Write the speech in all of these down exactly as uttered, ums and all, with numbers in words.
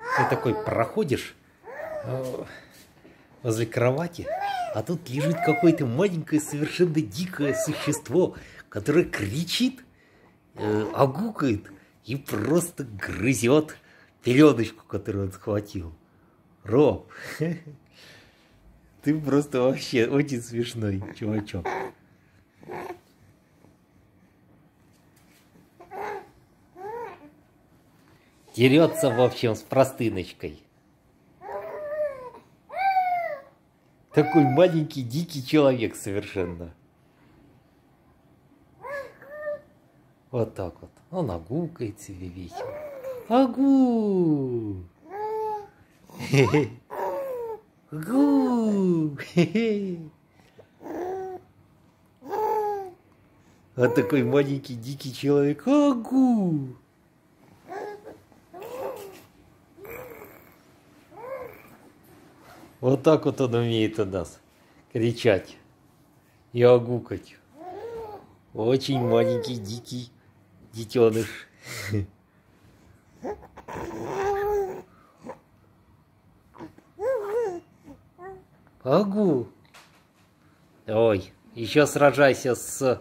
Ты такой проходишь возле кровати, а тут лежит какое-то маленькое, совершенно дикое существо, которое кричит, э, огукает и просто грызет пеленочку, которую он схватил. Ром, ты просто вообще очень смешной чувачок. Дерется, в общем, с простыночкой. Такой маленький, дикий человек совершенно. Вот так вот. Он огукает себе весело. Агу! Агу! Вот такой маленький, дикий человек. Агу! Вот так вот он умеет у нас кричать и огукать. Очень маленький, дикий детеныш. Агу. Ой, еще сражайся с...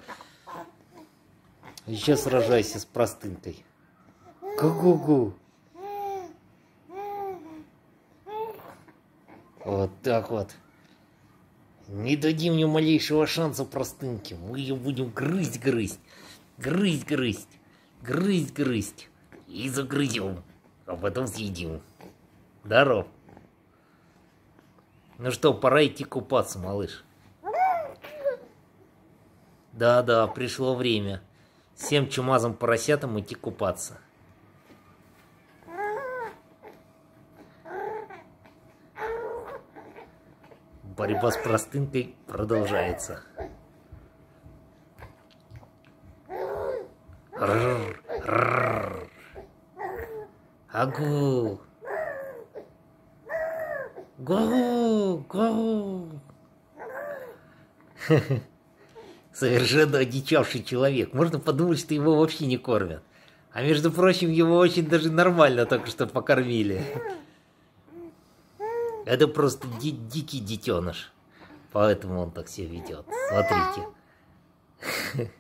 Еще сражайся с простынкой. Гу-гу-гу. Вот так вот. Не дадим ни малейшего шанса простынке. Мы ее будем грызть-грызть. Грызть-грызть. Грызть-грызть. И загрызем. А потом съедим. Здоров. Ну что, пора идти купаться, малыш. Да-да, пришло время. Всем чумазым поросятам идти купаться. Борьба с простынкой продолжается. Рррр, рррр. Агу. Гу, гу. Совершенно одичавший человек. Можно подумать, что его вообще не кормят. А между прочим, его очень даже нормально только что покормили. Это просто ди дикий детеныш. Поэтому он так себя ведет. Смотрите.